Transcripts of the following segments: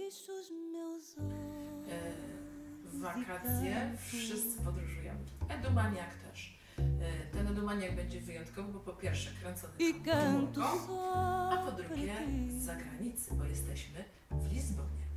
W wakacje wszyscy podróżujemy. Edumaniak też. Ten Edumaniak będzie wyjątkowy, bo po pierwsze kręcony komórką, a po drugie z zagranicy, bo jesteśmy w Lizbonie.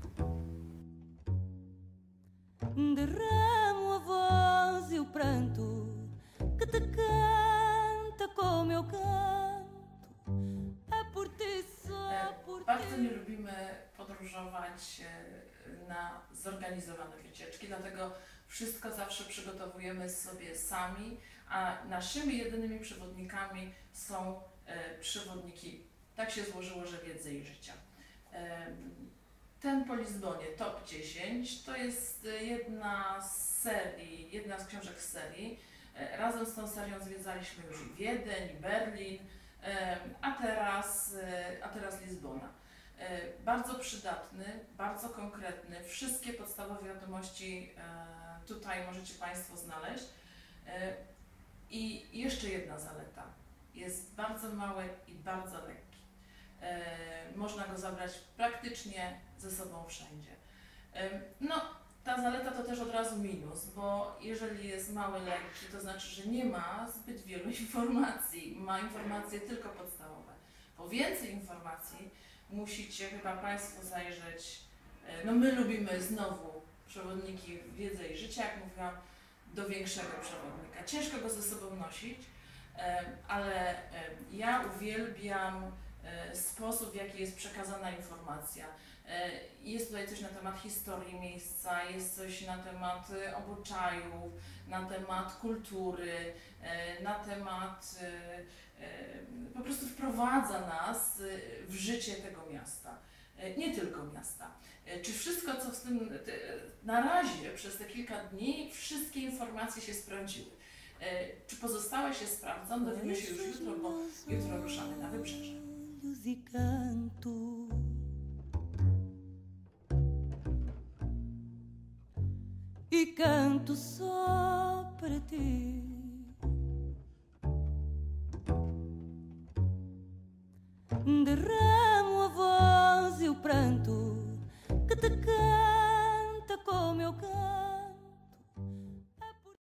Derramo a voz e o pranto que te canta como eu canto. É por ti, só por ti. Bardzo nie lubimy podróżować na zorganizowane wycieczki, dlatego wszystko zawsze przygotowujemy sobie sami, a naszymi jedynymi przewodnikami są przewodniki, tak się złożyło, że wiedzy i życia. Ten po Lizbonie, Top 10, to jest jedna z książek z serii. Razem z tą serią zwiedzaliśmy już i Wiedeń, i Berlin, a teraz Lizbona. Bardzo przydatny, bardzo konkretny, wszystkie podstawowe wiadomości tutaj możecie Państwo znaleźć. I jeszcze jedna zaleta, jest bardzo mały i bardzo lekki. Można go zabrać praktycznie ze sobą wszędzie. No, ta zaleta to też od razu minus, bo jeżeli jest mały, lekki, to znaczy, że nie ma zbyt wielu informacji, ma informacje tylko podstawowe. Po więcej informacji musicie chyba Państwo zajrzeć, no my lubimy znowu przewodniki wiedzy i życia, jak mówiłam, do większego przewodnika. Ciężko go ze sobą nosić, ale ja uwielbiam sposób, w jaki jest przekazana informacja. Jest tutaj coś na temat historii miejsca, jest coś na temat obyczajów, na temat kultury, na temat po prostu wprowadza nas w życie tego miasta. Nie tylko miasta. Czy wszystko, co w tym na razie przez te kilka dni, wszystkie informacje się sprawdziły? Czy pozostałe się sprawdzą? Dowiemy się już jutro, bo jutro ruszamy na wybrzeże. E canto só para ti. Derramo a voz e o pranto que te canta.